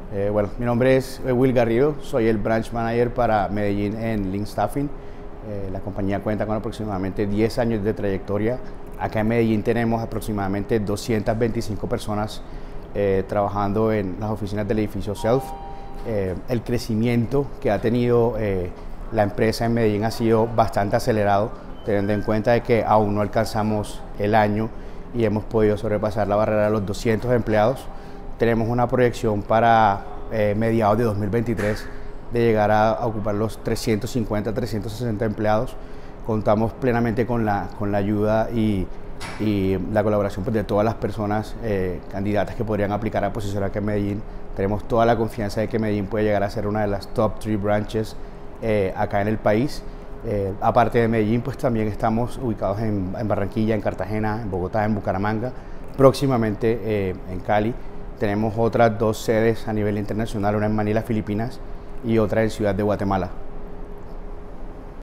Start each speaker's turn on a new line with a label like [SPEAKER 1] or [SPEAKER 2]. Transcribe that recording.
[SPEAKER 1] Bueno, mi nombre es Will Garrido, soy el Branch Manager para Medellín en Link Staffing. La compañía cuenta con aproximadamente 10 años de trayectoria. Acá en Medellín tenemos aproximadamente 225 personas trabajando en las oficinas del edificio Self. El crecimiento que ha tenido la empresa en Medellín ha sido bastante acelerado, teniendo en cuenta de que aún no alcanzamos el año y hemos podido sobrepasar la barrera de los 200 empleados. Tenemos una proyección para mediados de 2023 de llegar a ocupar los 350, 360 empleados. Contamos plenamente con la ayuda y la colaboración de todas las personas candidatas que podrían aplicar a posición acá en Medellín. Tenemos toda la confianza de que Medellín puede llegar a ser una de las top 3 branches acá en el país. Aparte de Medellín, pues también estamos ubicados en Barranquilla, en Cartagena, en Bogotá, en Bucaramanga, próximamente en Cali. Tenemos otras 2 sedes a nivel internacional, una en Manila, Filipinas, y otra en Ciudad de Guatemala.